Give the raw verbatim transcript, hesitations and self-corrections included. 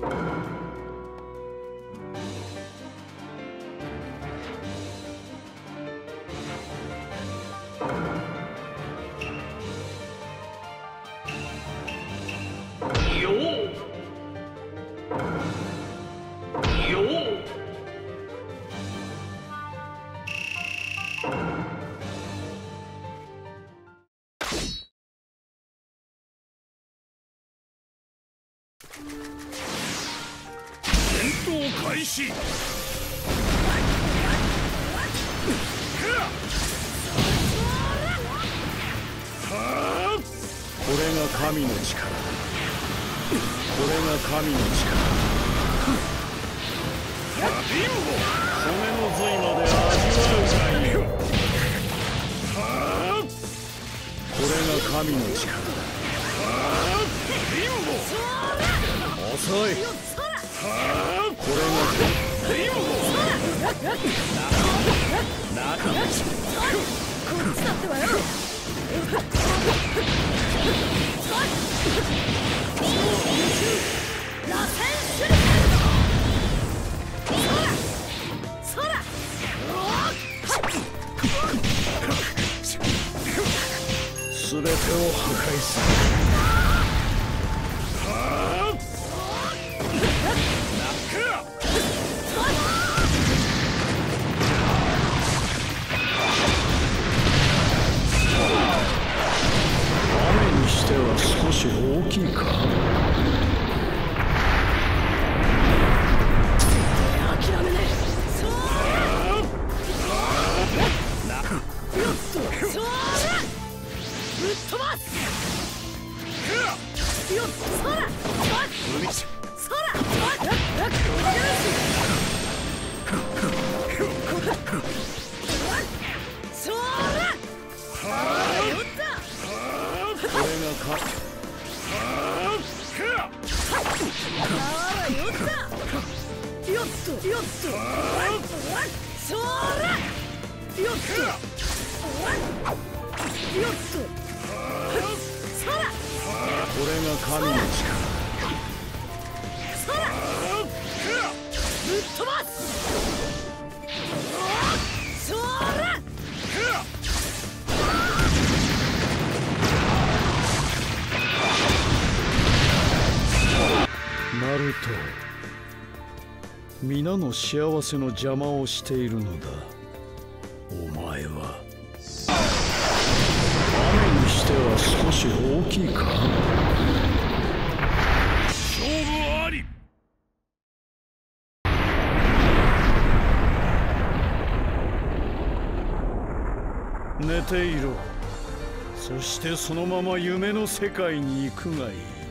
開始。 これが神の力。これが神の力。骨の髄まで味わうがいい。これが神の力。遅い。これが全てを破壊する。しては少し大きいか。諦めねえ。ぶっ飛ばす。よっ、そら。そら。これがか。よっとよっと。そら。よっと。よっと。そら。これが神の力。そら。ぶっ飛ばす。そら。ナルト、皆の幸せの邪魔をしているのだ。お前は雨にしては少し大きいか。 勝負あり。 寝ていろ。そしてそのまま夢の世界に行くがいい。